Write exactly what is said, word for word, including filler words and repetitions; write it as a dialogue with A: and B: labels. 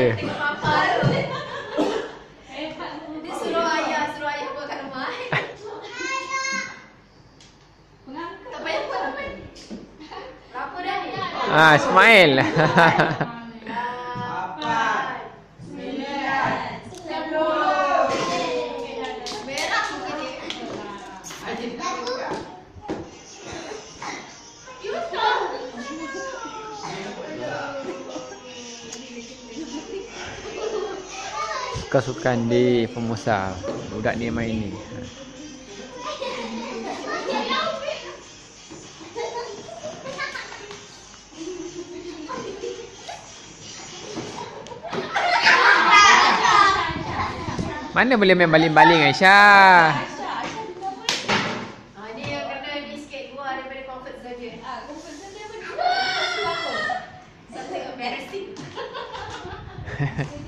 A: Tengok papa tu. Dia suruh ayah, suruh ayah buatkan rumah. Tak payah buat apa. Berapa dah ni?
B: Ah, smile. Suka-sukan di Formosa. Budak ni main ni. Mana boleh main baling-baling, Aisyah?
A: Ah, ni yang kena ni sikit keluar daripada comfort zone dia. Ah, comfort zone dia apa? Something embarrassing.